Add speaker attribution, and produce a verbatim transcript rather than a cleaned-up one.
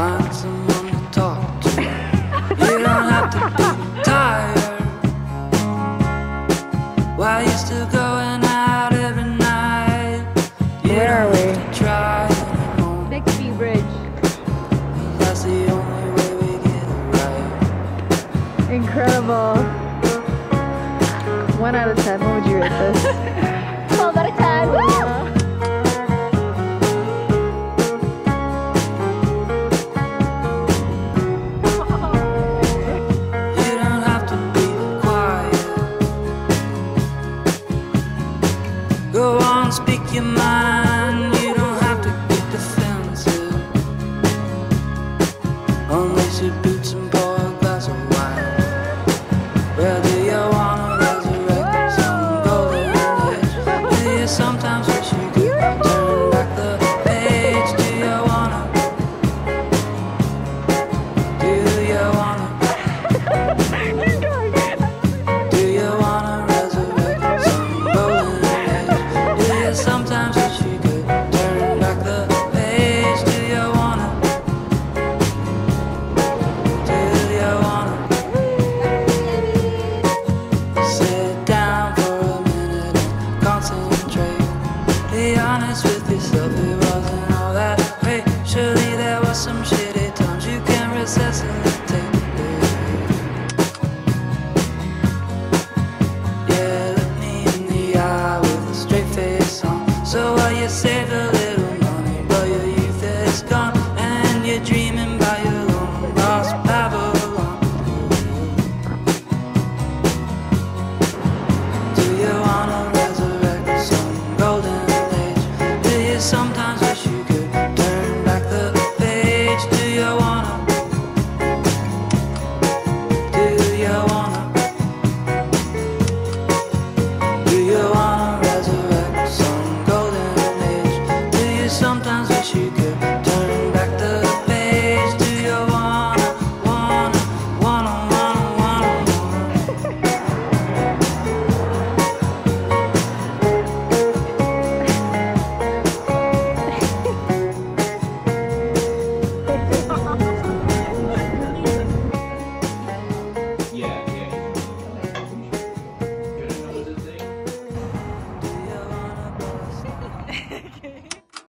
Speaker 1: find someone to talk to. You don't have to be tired. Why you still going out every night? You
Speaker 2: Where are we?
Speaker 1: try anymore.
Speaker 2: Bixby Bridge.
Speaker 1: That's the only way we get it right.
Speaker 2: Incredible. One out of ten, what would you rate this?